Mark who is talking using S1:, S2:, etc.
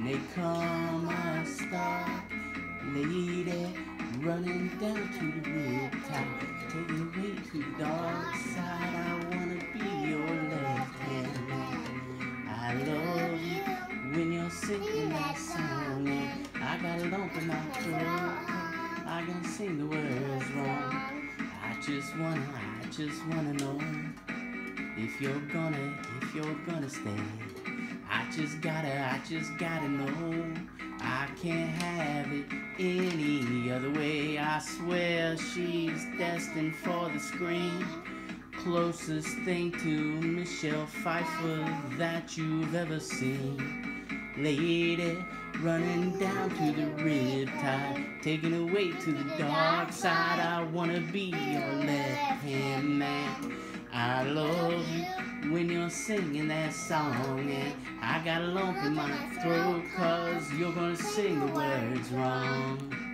S1: may come a star. Lady, running down to the riptide, taking away to the dark side. I wanna be your left hand man. I love you when you're singing that song, and I got a lump in my throat. I can sing the words wrong. I just wanna know if you're gonna stay. I just gotta know. I can't have it any other way. I swear she's destined for the screen. Closest thing to Michelle Pfeiffer that you've ever seen. Lady, running down to the riptide, taking away to the dark side. I wanna be your left-hand man. I love you when you're singing that song, and I got a lump in my throat 'cause you're gonna sing the words wrong.